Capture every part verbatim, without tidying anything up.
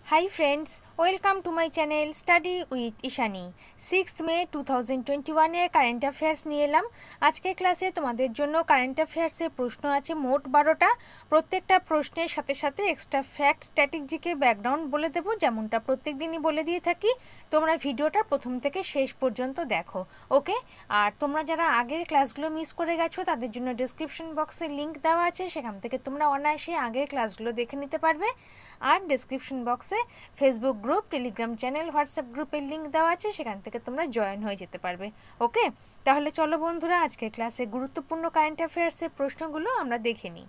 Hi friends, welcome to my channel Study with Ishany. Sixth May two thousand twenty one এর current affairs নিয়ে এলাম। আজকের ক্লাসে তোমাদের জন্য কারেন্ট অ্যাফেয়ার্সের প্রশ্ন আছে মোট বারোটা। প্রত্যেকটা প্রশ্নের সাথে সাথে এক্সট্রা ফ্যাক্ট স্ট্র্যাটেজিকে ব্যাকগ্রাউন্ড বলে দেবো, যেমনটা প্রত্যেক দিনই বলে দিয়ে থাকি। তোমরা ভিডিওটা প্রথম থেকে শেষ পর্যন্ত দেখো, ওকে? আর তোমরা যারা আগের ক্লাসগুলো মিস করে গেছো তাদের জন্য ডেসক্রিপশন বক্সে লিঙ্ক দেওয়া আছে, সেখান থেকে তোমরা অনায়াসে আগের ক্লাসগুলো দেখে নিতে পারবে। আর ডেসক্রিপশন বক্সে Facebook group, Telegram channel, WhatsApp গ্রুপের লিঙ্ক দেওয়া আছে, সেখান থেকে তোমরা জয়েন হয়ে যেতে পারবে, ওকে? তাহলে চলো বন্ধুরা, আজকের ক্লাসে গুরুত্বপূর্ণ কারেন্ট অ্যাফেয়ার্সের প্রশ্নগুলো আমরা দেখে নিই।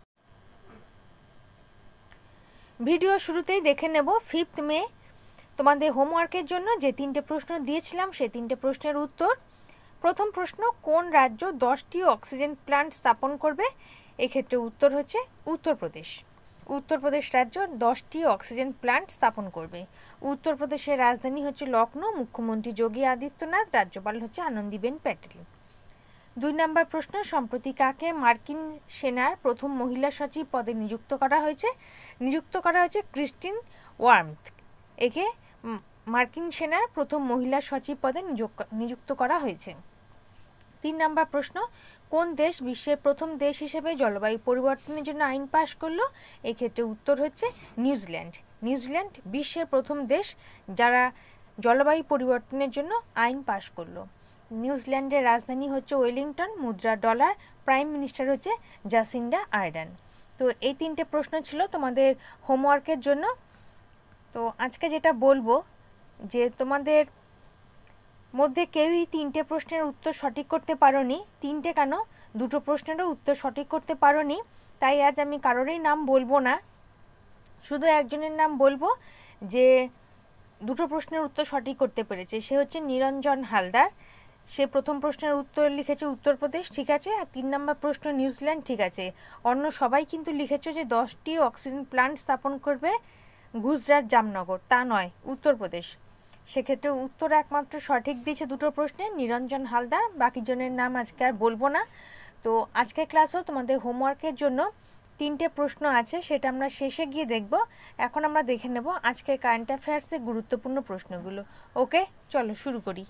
ভিডিও শুরুতেই দেখে নেব ফিফথ মে তোমাদের হোমওয়ার্কের জন্য যে তিনটে প্রশ্ন দিয়েছিলাম সেই তিনটে প্রশ্নের উত্তর। প্রথম প্রশ্ন, কোন রাজ্য দশটি অক্সিজেন প্ল্যান্ট স্থাপন করবে? এক্ষেত্রে উত্তর হচ্ছে উত্তরপ্রদেশ। উত্তরপ্রদেশ রাজ্য দশটি অক্সিজেন প্ল্যান্ট স্থাপন করবে। উত্তরপ্রদেশের রাজধানী হচ্ছে লখনৌ, মুখ্যমন্ত্রী যোগী আদিত্যনাথ, রাজ্যপাল হচ্ছে আনন্দীবেন প্যাটেল। দুই নম্বর প্রশ্ন, সম্প্রতি কাকে মার্কিন সেনার প্রথম মহিলা সচিব পদে নিযুক্ত করা হয়েছে? নিযুক্ত করা হয়েছে ক্রিস্টিন ওয়ার্মথ। একে মার্কিন সেনার প্রথম মহিলা সচিব পদে নিযুক্ত করা হয়েছে। তিন নম্বর প্রশ্ন, কোন দেশ বিশ্বের প্রথম দেশ হিসেবে জলবায়ু পরিবর্তনের জন্য আইন পাশ করলো? এক্ষেত্রে উত্তর হচ্ছে নিউজিল্যান্ড। নিউজিল্যান্ড বিশ্বের প্রথম দেশ যারা জলবায়ু পরিবর্তনের জন্য আইন পাশ করলো। নিউজিল্যান্ডের রাজধানী হচ্ছে ওয়েলিংটন, মুদ্রা ডলার, প্রাইম মিনিস্টার হচ্ছে জাসিন্ডা আর্ডার্ন। তো এই তিনটে প্রশ্ন ছিল তোমাদের হোমওয়ার্কের জন্য। তো আজকে যেটা বলবো যে তোমাদের মধ্যে কেউই তিনটে প্রশ্নের উত্তর সঠিক করতে পারোনি। তিনটে কেন, দুটো প্রশ্নেরও উত্তর সঠিক করতে পারোনি, তাই আজ আমি কারোরই নাম বলবো না, শুধু একজনের নাম বলবো যে দুটো প্রশ্নের উত্তর সঠিক করতে পেরেছে। সে হচ্ছে নিরঞ্জন হালদার। সে প্রথম প্রশ্নের উত্তর লিখেছে উত্তরপ্রদেশ, ঠিক আছে, আর তিন নম্বর প্রশ্ন নিউজিল্যান্ড, ঠিক আছে। অন্য সবাই কিন্তু লিখেছে যে দশটি অক্সিজেন প্ল্যান্ট স্থাপন করবে গুজরাট জামনগর, তা নয়, উত্তরপ্রদেশ। সেক্ষেত্রে উত্তর একমাত্র সঠিক দিয়েছে দুটো প্রশ্নে নিরঞ্জন হালদার, বাকি জনের নাম আজকে আর বলবো না। তো আজকের ক্লাসেও তোমাদের হোমওয়ার্কের জন্য তিনটে প্রশ্ন আছে, সেটা আমরা শেষে গিয়ে দেখব। এখন আমরা দেখে নেব আজকের কারেন্ট অ্যাফেয়ার্সের গুরুত্বপূর্ণ প্রশ্নগুলো, ওকে? চলো শুরু করি।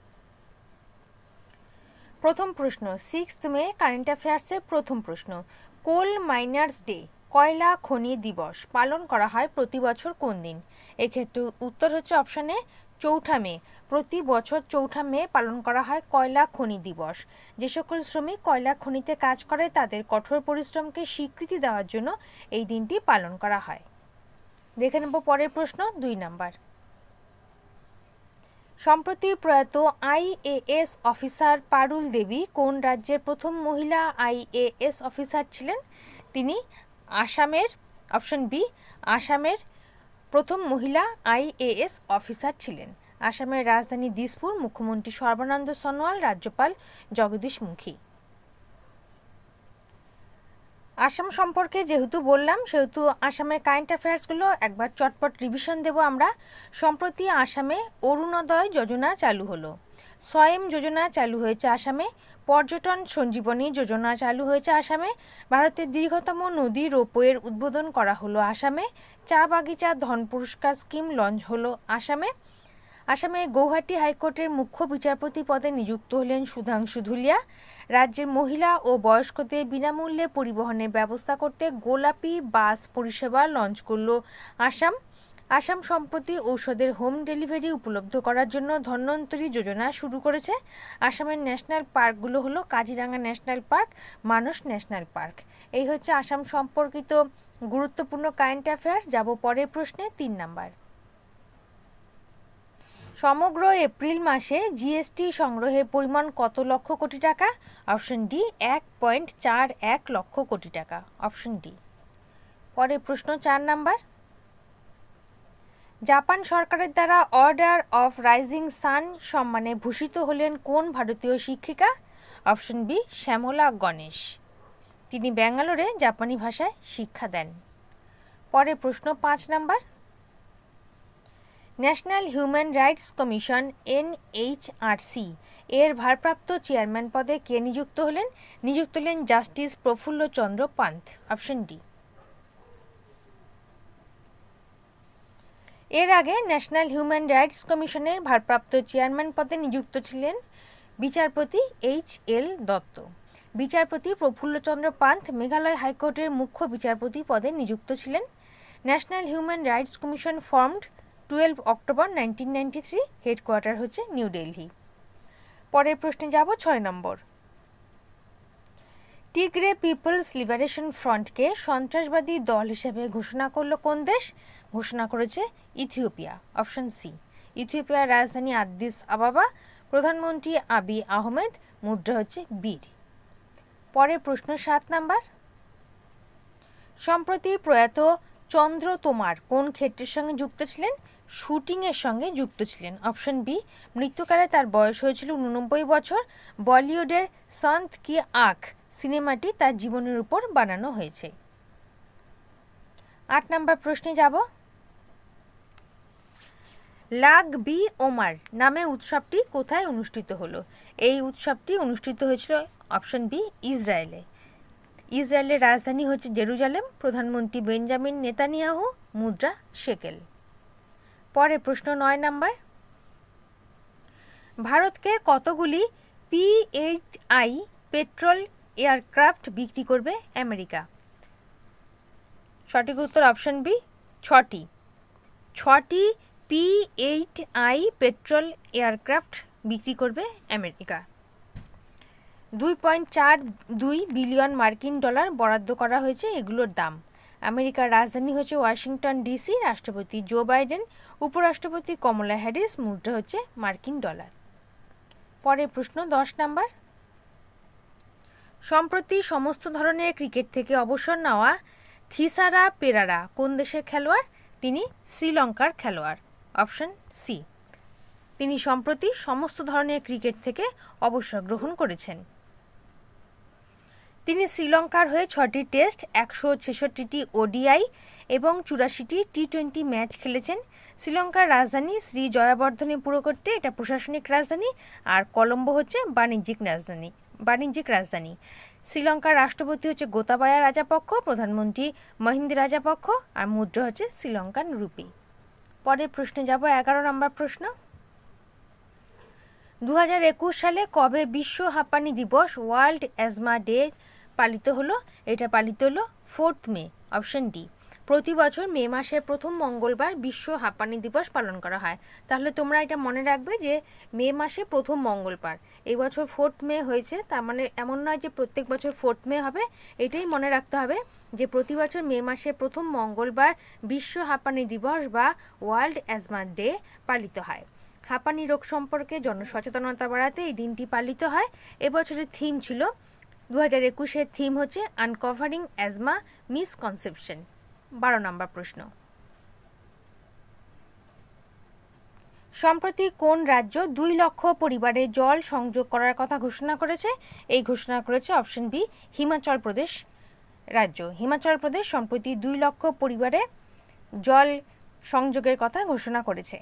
প্রথম প্রশ্ন, সিক্সথ মে কারেন্ট অ্যাফেয়ার্সের প্রথম প্রশ্ন, কোল মাইনার্স ডে, কয়লা খনি দিবস পালন করা হয় প্রতি বছর কোন দিন? এক্ষেত্রে উত্তর হচ্ছে অপশানে চৌঠা মে। প্রতি বছর চৌঠা মে পালন করা হয় কয়লা খনি দিবস। যে সকল শ্রমিক কয়লা খনিতে কাজ করে তাদের কঠোর পরিশ্রমকে স্বীকৃতি দেওয়ার জন্য এই দিনটি পালন করা হয়। দেখে নেব পরের প্রশ্ন, দুই নাম্বার। সম্প্রতি প্রয়াত আইএএস অফিসার পারুল দেবী কোন রাজ্যের প্রথম মহিলা আইএএস অফিসার ছিলেন? তিনি আসামের, অপশন বি, আসামের প্রথম মহিলা আইএএস অফিসার ছিলেন। আসামের রাজধানী দিসপুর, মুখ্যমন্ত্রী সর্বানন্দ সোনোয়াল, রাজ্যপাল জগদীশ মুখী। আসাম সম্পর্কে যেহেতু বললাম সেহেতু আসামের কারেন্ট অ্যাফেয়ার্সগুলো একবার চটপট রিভিশন দেব আমরা। সম্প্রতি আসামে অরুণোদয় যোজনা চালু হলো। স্বয়ং যোজনা চালু হয়েছে আসামে। পর্যটন সঞ্জীবনী যোজনা চালু হয়েছে আসামে। ভারতের দীর্ঘতম নদী রোপওয়ের উদ্বোধন করা হলো আসামে। চা বাগিচা ধন পুরস্কার স্কিম লঞ্চ হলো আসামে। আসামে গৌহাটি হাইকোর্টের মুখ্য বিচারপতি পদে নিযুক্ত হলেন সুধাংশু ধুলিয়া। রাজ্যের মহিলা ও বয়স্কদের বিনামূল্যে পরিবহনের ব্যবস্থা করতে গোলাপি বাস পরিষেবা লঞ্চ করল আসাম। আসাম সম্প্রতি ঔষধের হোম ডেলিভারি উপলব্ধ করার জন্য ধন্বন্তরী যোজনা শুরু করেছে। আসামের ন্যাশনাল পার্কগুলো হলো Kaziranga national park, Manas national park. এই হচ্ছে আসাম সম্পর্কিত গুরুত্বপূর্ণ কারেন্ট অ্যাফেয়ার্স। যাব পরের প্রশ্নে, তিন নাম্বার। সমগ্র এপ্রিল মাসে জিএসটি সংগ্রহের পরিমাণ কত লক্ষ কোটি টাকা? অপশন ডি, এক পয়েন্ট চার এক লক্ষ কোটি টাকা, অপশন ডি। পরের প্রশ্ন, চার নাম্বার। জাপান সরকারের দ্বারা অর্ডার অফ রাইজিং সান সম্মানে ভূষিত হলেন কোন ভারতীয় শিক্ষিকা? Option B, Shyamala Ganesh. তিনি ব্যাঙ্গালোরে জাপানি ভাষায় শিক্ষা দেন। পরের প্রশ্ন, পাঁচ number. National human rights commission NHRC এর ভারপ্রাপ্ত চেয়ারম্যান পদে কে নিযুক্ত হলেন? নিযুক্ত হলেন justice Prafulla Chandra Pant, option D. এর আগে ন্যাশনাল হিউম্যান রাইটস কমিশনের ভারপ্রাপ্ত চেয়ারম্যান পদে নিযুক্ত ছিলেন বিচারপতি এইচ এল দত্ত। বিচারপতি প্রফুল্লচন্দ্র পান্থ মেঘালয় হাইকোর্টের মুখ্য বিচারপতি পদে নিযুক্ত ছিলেন। National human rights commission formed twelve October nineteen ninety three, headquarter হচ্ছে নিউ দিল্লি। পরের প্রশ্নে যাব ছয় নম্বর। টিগ্রে পিপলস লিবারেশন ফ্রন্টকে সন্ত্রাসবাদী দল হিসেবে ঘোষণা করলো কোন দেশ? ঘোষণা করেছে ইথিওপিয়া, অপশন সি। ইথিওপিয়ার রাজধানী আদিস আবাবা, প্রধানমন্ত্রী আবি আহমেদ, মুদ্রা হচ্ছে বীর। পরের প্রশ্ন সাত নাম্বার। সম্প্রতি প্রয়াত চন্দ্র তোমার কোন ক্ষেত্রের সঙ্গে যুক্ত ছিলেন? শুটিংয়ের সঙ্গে যুক্ত ছিলেন, অপশন বি। মৃত্যুকালে তার বয়স হয়েছিল উননব্বই বছর। বলিউডের সন্ত কি আঁখ সিনেমাটি তার জীবনের উপর বানানো হয়েছে। আট নাম্বার প্রশ্নে যাব। লাগ বি ওমার নামে উৎসবটি কোথায় অনুষ্ঠিত হলো? এই উৎসবটি অনুষ্ঠিত হয়েছিল, অপশন বি, ইসরায়েলে। ইসরায়েলের রাজধানী হচ্ছে জেরুজালেম, প্রধানমন্ত্রী বেঞ্জামিন নেতানিয়াহু, মুদ্রা শেকেল। পরের প্রশ্ন নয় নাম্বার। ভারতকে কতগুলি P eight I patrol aircraft বিক্রি করবে আমেরিকা? সঠিক উত্তর অপশন বি, ছটি। ছটি P eight I patrol aircraft বিক্রি করবে আমেরিকা। দুই পয়েন্ট চার দুই বিলিয়ন মার্কিন ডলার বরাদ্দ করা হয়েছে এগুলোর দাম। আমেরিকার রাজধানী হচ্ছে ওয়াশিংটন ডিসি, রাষ্ট্রপতি জো বাইডেন, উপরাষ্ট্রপতি কমলা হ্যারিস, মুদ্রা হচ্ছে মার্কিন ডলার। পরের প্রশ্ন দশ নাম্বার। সম্প্রতি সমস্ত ধরনের ক্রিকেট থেকে অবসর নেওয়া থিসারা পেরারা কোন দেশের খেলোয়াড়? তিনি শ্রীলঙ্কার খেলোয়াড়, অপশন সি। তিনি সম্প্রতি সমস্ত ধরনের ক্রিকেট থেকে অবসর গ্রহণ করেছেন। তিনি শ্রীলঙ্কার হয়ে ছটি টেস্ট, একশো ছেষট্টিটি ওডিআই এবং চুরাশিটি টি টোয়েন্টি ম্যাচ খেলেছেন। শ্রীলঙ্কার রাজধানী শ্রী জয়াবর্ধনেপুরকোট্টে, এটা প্রশাসনিক রাজধানী, আর কলম্বো হচ্ছে বাণিজ্যিক রাজধানী বাণিজ্যিক রাজধানী শ্রীলঙ্কার রাষ্ট্রপতি হচ্ছে গোতাবায়া রাজাপক্ষ, প্রধানমন্ত্রী মহিন্দা রাজাপক্ষ, আর মুদ্রা হচ্ছে শ্রীলঙ্কান রুপি। পরের প্রশ্নে যাব, এগারো নম্বর প্রশ্ন। দু হাজার একুশ সালে কবে বিশ্ব হাঁপানি দিবস, ওয়ার্ল্ড অ্যাজমা ডে পালিত হলো? এটা পালিত হলো ফোর্থ মে, অপশন ডি। প্রতি বছর মে মাসের প্রথম মঙ্গলবার বিশ্ব হাঁপানি দিবস পালন করা হয়। তাহলে তোমরা এটা মনে রাখবে যে মে মাসে প্রথম মঙ্গলবার। এই বছর ফোর্থ মে হয়েছে, তার মানে এমন নয় যে প্রত্যেক বছর ফোর্থ মে হবে। এটাই মনে রাখতে হবে যে প্রতি বছর মে মাসের প্রথম মঙ্গলবার বিশ্ব হাঁপানি দিবস বা ওয়ার্ল্ড অ্যাজমা ডে পালিত হয়। হাঁপানি রোগ সম্পর্কে জনসচেতনতা বাড়াতে এই দিনটি পালিত হয়। এবছরের থিম ছিল, দু হাজার একুশের থিম হচ্ছে আনকভারিং অ্যাজমা মিসকনসেপশন। বারো নম্বর প্রশ্ন। সম্প্রতি কোন রাজ্য দুই লক্ষ পরিবারে জল সংযোগ করার কথা ঘোষণা করেছে? এই ঘোষণা করেছে অপশন বি, হিমাচল প্রদেশ রাজ্য। হিমাচল প্রদেশ সম্প্রতি দুই লক্ষ পরিবারে জল সংযোগের কথা ঘোষণা করেছে।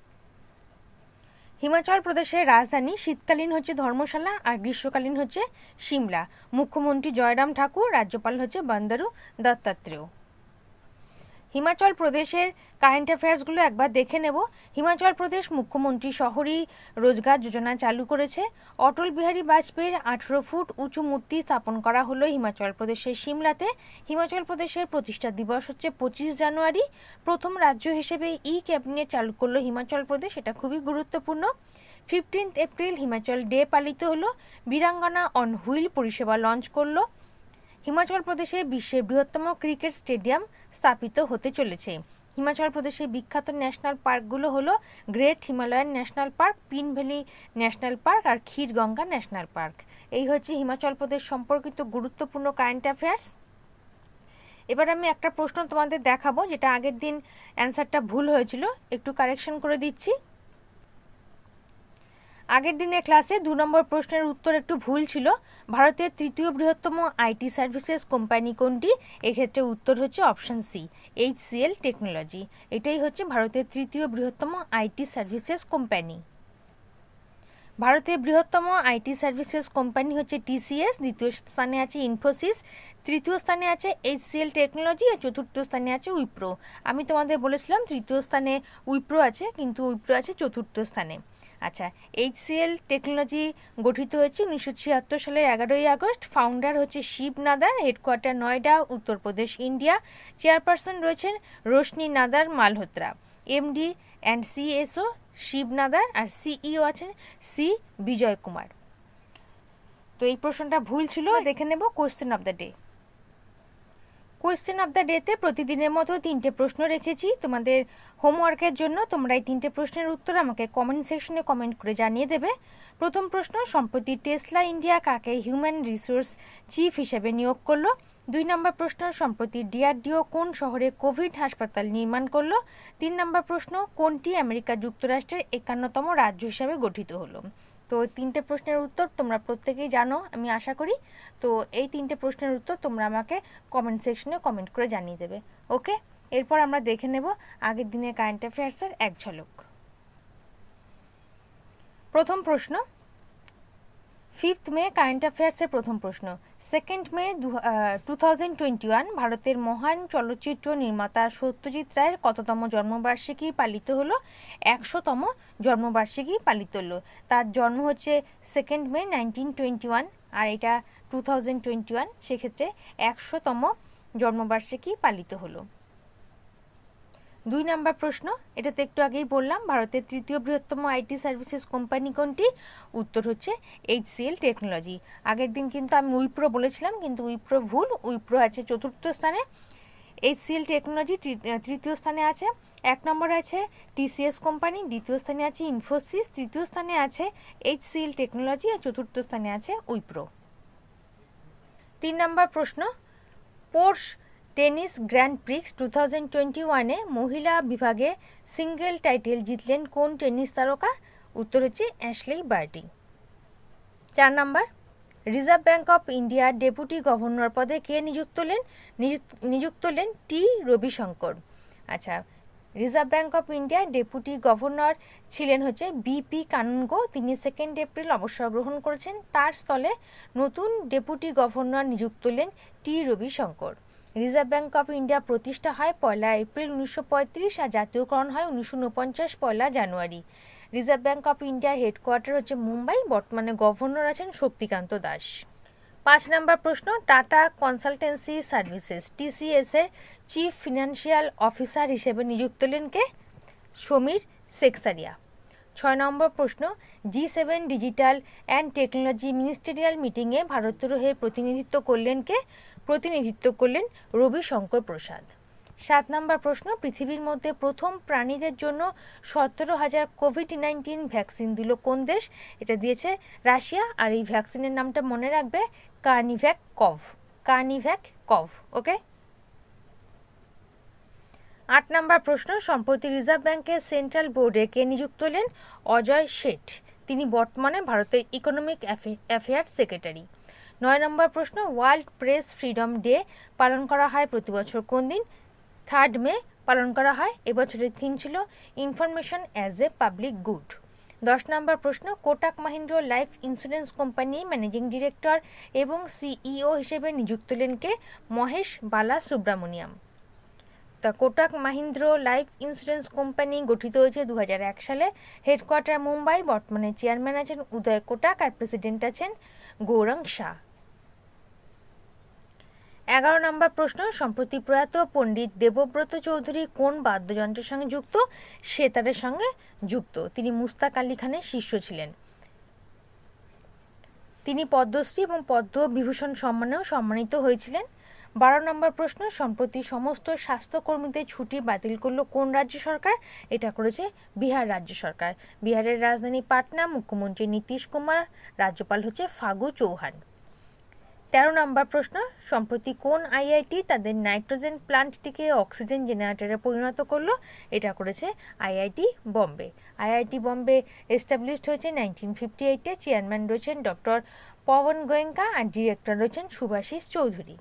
হিমাচল প্রদেশের রাজধানী শীতকালীন হচ্ছে ধর্মশালা আর গ্রীষ্মকালীন হচ্ছে সিমলা। মুখ্যমন্ত্রী জয়রাম ঠাকুর, রাজ্যপাল হচ্ছে বন্দারু দত্তাত্রেয়। হিমাচল প্রদেশের কারেন্ট অ্যাফেয়ার্সগুলো একবার দেখে নেব। হিমাচল প্রদেশ মুখ্যমন্ত্রী শহরী রোজগার যোজনা চালু করেছে। অটল বিহারী বাজপেয়ীর আঠেরো ফুট উঁচু মূর্তি স্থাপন করা হলো হিমাচল প্রদেশের সিমলাতে। হিমাচল প্রদেশের প্রতিষ্ঠা দিবস হচ্ছে পঁচিশ জানুয়ারি। প্রথম রাজ্য হিসেবে ই ক্যাবিনেট চালু করলো হিমাচল প্রদেশ, এটা খুবই গুরুত্বপূর্ণ। ফিফটিন্থ এপ্রিল হিমাচল ডে পালিত হলো। বীরাঙ্গনা অন হুইল পরিষেবা লঞ্চ করলো। হিমাচল প্রদেশে বিশ্বের বৃহত্তম ক্রিকেট স্টেডিয়াম স্থাপিত হতে চলেছে। হিমাচল প্রদেশের বিখ্যাত ন্যাশনাল পার্কগুলো হলো great Himalayan national park, Pin valley national park আর ক্ষীরগঙ্গা ন্যাশনাল পার্ক। এই হচ্ছে হিমাচল প্রদেশ সম্পর্কিত গুরুত্বপূর্ণ কারেন্ট অ্যাফেয়ার্স। এবার আমি একটা প্রশ্ন তোমাদের দেখাবো, যেটা আগের দিন অ্যান্সারটা ভুল হয়েছিল, একটু কারেকশন করে দিচ্ছি। আগের দিনের ক্লাসে দু নম্বর প্রশ্নের উত্তর একটু ভুল ছিল। ভারতের তৃতীয় বৃহত্তম আইটি সার্ভিসেস কোম্পানি কোনটি? এক্ষেত্রে উত্তর হচ্ছে অপশন সি, এইচসিএল টেকনোলজি। এটাই হচ্ছে ভারতের তৃতীয় বৃহত্তম আইটি সার্ভিসেস কোম্পানি। ভারতের বৃহত্তম আইটি সার্ভিসেস কোম্পানি হচ্ছে টিসিএস, দ্বিতীয় স্থানে আছে ইনফোসিস, তৃতীয় স্থানে আছে এইচসিএল টেকনোলজি, আর চতুর্থ স্থানে আছে উইপ্রো। আমি তোমাদের বলেছিলাম তৃতীয় স্থানে উইপ্রো আছে, কিন্তু উইপ্রো আছে চতুর্থ স্থানে। আচ্ছা, এইচসিএল টেকনোলজি গঠিত হয়েছে উনিশশো ছিয়াত্তর সালের এগারোই আগস্ট। ফাউন্ডার হচ্ছে Shiv Nadar, headquarter Noida, Uttar Pradesh, India. Chairperson রয়েছেন Roshni Nadar Malhotra. MD and CSO Shiv Nadar, আর সিইও আছেন সি বিজয় কুমার। তো এই প্রশ্নটা ভুল ছিল, দেখে নেব question of the day. Question of the ডেতে প্রতিদিনের মতো তিনটে প্রশ্ন রেখেছি তোমাদের হোমওয়ার্কের জন্য। তোমরা এই তিনটে প্রশ্নের উত্তর আমাকে কমেন্ট সেকশনে কমেন্ট করে জানিয়ে দেবে। প্রথম প্রশ্ন, সম্প্রতি টেসলা ইন্ডিয়া কাকে হিউম্যান রিসোর্স চিফ হিসেবে নিয়োগ করলো? দুই নম্বর প্রশ্ন, সম্প্রতি ডিআরডিও কোন শহরে কোভিড হাসপাতাল নির্মাণ করলো? তিন নম্বর প্রশ্ন, কোনটি আমেরিকা যুক্তরাষ্ট্রের একান্নতম রাজ্য হিসাবে গঠিত হলো? তো তিনটে প্রশ্নের উত্তর তোমরা প্রত্যেকেই জানো আমি আশা করি। তো এই তিনটে প্রশ্নের উত্তর তোমরা আমাকে কমেন্ট সেকশনে কমেন্ট করে জানিয়ে দেবে। ওকে, এরপর আমরা দেখে নেব আগের দিনের কারেন্ট অ্যাফেয়ার্সের এক ঝলক। প্রথম প্রশ্ন, ফিফথ মে কারেন্ট অ্যাফেয়ার্সের প্রথম প্রশ্ন, second May two thousand twenty one ভারতের মহান চলচ্চিত্র নির্মাতা সত্যজিৎ রায়ের কততম জন্মবার্ষিকী পালিত হলো? একশোতম জন্মবার্ষিকী পালিত হলো। তার জন্ম হচ্ছে second May nineteen twenty one, আর এটা টু থাউজেন্ড টোয়েন্টি ওয়ান, সেক্ষেত্রে একশোতম জন্মবার্ষিকী পালিত হলো। দুই নম্বর প্রশ্ন, এটা তো একটু আগেই বললাম, ভারতের তৃতীয় বৃহত্তম আইটি সার্ভিসেস কোম্পানি কোনটি? উত্তর হচ্ছে এইচসিএল টেকনোলজি। আগের দিন কিন্তু আমি উইপ্রো বলেছিলাম, কিন্তু উইপ্রো ভুল, উইপ্রো আছে চতুর্থ স্থানে, এইচসিএল টেকনোলজি তৃতীয় স্থানে আছে। এক নম্বরে আছে টিসিএস কোম্পানি, দ্বিতীয় স্থানে আছে ইনফোসিস, তৃতীয় স্থানে আছে এইচসিএল টেকনোলজি, আর চতুর্থ স্থানে আছে উইপ্রো। তিন নম্বর প্রশ্ন, Porsche tennis grand prix two thousand twenty ওয়ানে মহিলা বিভাগে সিঙ্গেল টাইটেল জিতলেন কোন টেনিস তারকা? উত্তর হচ্ছে অ্যাশলি বার্টি। চার নম্বর, রিজার্ভ ব্যাঙ্ক অফ ইন্ডিয়ার ডেপুটি গভর্নর পদে কে নিযুক্ত হলেন? নিযুক্ত হলেন টি রবিশঙ্কর। আচ্ছা, রিজার্ভ ব্যাঙ্ক অফ ইন্ডিয়ার ডেপুটি গভর্নর ছিলেন হচ্ছে বিপি কানুনগো, তিনি সেকেন্ড এপ্রিল অবসর গ্রহণ করেছেন। তার স্থলে নতুন ডেপুটি গভর্নর নিযুক্ত হলেন T Rabi Sankar. Reserve bank of India প্রতিষ্ঠা হয় পয়লা এপ্রিল উনিশশো পঁয়ত্রিশ, আর জাতীয়করণ হয় উনিশশো উনপঞ্চাশ পয়লা জানুয়ারি। রিজার্ভ ব্যাঙ্ক অফ ইন্ডিয়ার হেডকোয়ার্টার হচ্ছে মুম্বাই, বর্তমানে গভর্নর আছেন শক্তিকান্ত দাস। পাঁচ নম্বর প্রশ্ন, টাটা কনসালটেন্সি সার্ভিসেস টিসিএস এর চিফ ফিনান্সিয়াল অফিসার হিসেবে নিযুক্ত হলেন কে? সমীর সেকসারিয়া। ছয় নম্বর প্রশ্ন, G seven digital and technology ministerial মিটিংয়ে ভারতের হয়ে প্রতিনিধিত্ব করলেন কে? প্রতিনিধিত্ব করলেন রবিশঙ্কর প্রসাদ। সাত নম্বর প্রশ্ন, পৃথিবীর মধ্যে প্রথম প্রাণীদের জন্য সতেরো হাজার কোভিড নাইন্টিন ভ্যাকসিন দিল কোন দেশ? এটা দিয়েছে রাশিয়া, আর এই ভ্যাকসিনের নামটা মনে রাখবে কার্নিভ্যাক কভ। কার্নিভ্যাক কভ। ওকে। আট নম্বর প্রশ্ন, সম্প্রতি রিজার্ভ ব্যাঙ্কের সেন্ট্রাল বোর্ডে কে নিযুক্ত হলেন? অজয় শেঠ, তিনি বর্তমানে ভারতের ইকোনমিক অ্যাফেয়ার্স সেক্রেটারি। নয় নম্বর প্রশ্ন, ওয়ার্ল্ড প্রেস ফ্রিডম ডে পালন করা হয় প্রতি বছর কোন দিন? থার্ড মে পালন করা হয়। এবছরের থিম ছিল information as a public good. দশ নম্বর প্রশ্ন, Kotak Mahindra life insurance company managing director এবং সিইও হিসেবে নিযুক্ত হলেন কে? মহেশ বালা সুব্রামণিয়াম। তা Kotak Mahindra life insurance company গঠিত হয়েছে দু হাজার এক সালে, হেডকোয়ার্টার মুম্বাই, বর্তমানে চেয়ারম্যান আছেন উদয় কোটাক, আর প্রেসিডেন্ট আছেন গৌরাঙ্গ শাহ। এগারো নম্বর প্রশ্ন, সম্প্রতি প্রয়াত পণ্ডিত দেবব্রত চৌধুরী কোন বাদ্যযন্ত্রের সঙ্গে যুক্ত? সেতারের সঙ্গে যুক্ত। তিনি মুস্তাক আলী খানের শিষ্য ছিলেন। তিনি পদ্মশ্রী এবং পদ্মবিভূষণ সম্মানেও সম্মানিত হয়েছিলেন। বারো নম্বর প্রশ্ন, সম্প্রতি সমস্ত স্বাস্থ্যকর্মীদের ছুটি বাতিল করলো কোন রাজ্য সরকার? এটা করেছে বিহার রাজ্য সরকার। বিহারের রাজধানী পাটনা, মুখ্যমন্ত্রী নীতিশ কুমার, রাজ্যপাল হচ্ছে ফাগু চৌহান। তেরো নম্বর প্রশ্ন, সম্প্রতি কোন আইআইটি তাদের নাইট্রোজেন প্লান্টটিকে অক্সিজেন জেনারেটরে পরিণত করলো? এটা করেছে IIT Bombay. IIT Bombay established হয়েছে নাইনটিন ফিফটি এইটে। চেয়ারম্যান রয়েছেন ডক্টর পবন গোয়েঙ্কা, আর ডিরেক্টর রয়েছেন সুভাষিস চৌধুরী।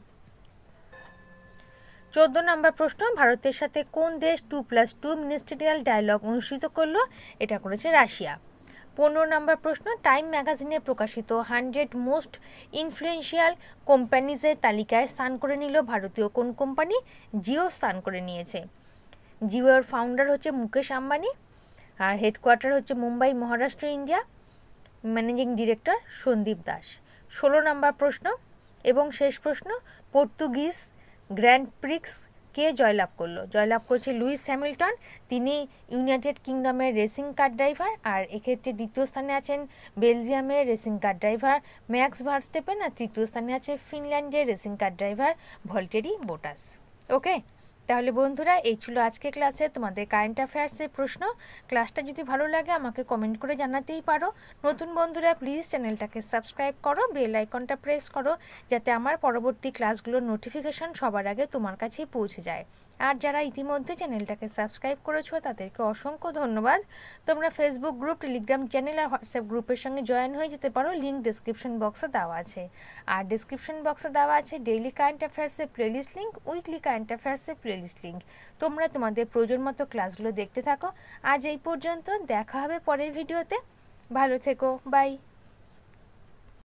চোদ্দ নম্বর প্রশ্ন, ভারতের সাথে কোন দেশ two plus two ministerial dialogue অনুষ্ঠিত করলো? এটা করেছে রাশিয়া। পনেরো নম্বর প্রশ্ন, টাইম ম্যাগাজিনে প্রকাশিত হান্ড্রেড মোস্ট ইনফ্লুয়েন্সিয়াল কোম্পানিজের তালিকায় স্থান করে নিল ভারতীয় কোন কোম্পানি? জিও স্থান করে নিয়েছে। জিওর ফাউন্ডার হচ্ছে মুকেশ আম্বানি, আর হেডকোয়ার্টার হচ্ছে Mumbai, Maharashtra, India. Managing director Sandeep Das. ষোলো নম্বর প্রশ্ন এবং শেষ প্রশ্ন, পর্তুগিজ গ্র্যান্ড প্রিক্স কে জয়লাভ করলো? জয়লাভ করেছে লুইস হ্যামিল্টন। তিনি ইউনাইটেড কিংডমের রেসিং কার ড্রাইভার, আর এক্ষেত্রে দ্বিতীয় স্থানে আছেন বেলজিয়ামের racing car driver Max Verstappen, আর তৃতীয় স্থানে আছে ফিনল্যান্ডের রেসিং কার ড্রাইভার ভলটেরি বোটাস। ওকে, তাহলে বন্ধুরা এই ছিল আজকে ক্লাসে তোমাদের কারেন্ট অ্যাফেয়ার্সের প্রশ্ন। ক্লাসটা যদি ভালো লাগে আমাকে কমেন্ট করে জানাতেই পারো। নতুন বন্ধুরা প্লিজ চ্যানেলটাকে সাবস্ক্রাইব করো, বেল আইকনটা প্রেস করো, যাতে আমার পরবর্তী ক্লাসগুলোর নোটিফিকেশন সবার আগে তোমার কাছেই পৌঁছে যায়। আর যারা ইতিমধ্যে চ্যানেলটাকে সাবস্ক্রাইব করেছো তাদেরকে অসংখ্য ধন্যবাদ। তোমরা ফেসবুক গ্রুপ, টেলিগ্রাম চ্যানেল আর হোয়াটসঅ্যাপ গ্রুপের সঙ্গে জয়েন হয়ে যেতে পারো, লিঙ্ক ডিসক্রিপশন বক্সে দেওয়া আছে। আর ডিসক্রিপশন বক্সে দেওয়া আছে ডেইলি কারেন্ট অ্যাফেয়ার্সের প্লেলিস্ট লিঙ্ক, উইকলি কারেন্ট অ্যাফেয়ার্সের প্লেলিস্ট লিঙ্ক। তোমরা তোমাদের প্রয়োজন মতো ক্লাসগুলো দেখতে থাকো। আজ এই পর্যন্ত, দেখা হবে পরের ভিডিওতে। ভালো থেকো, বাই।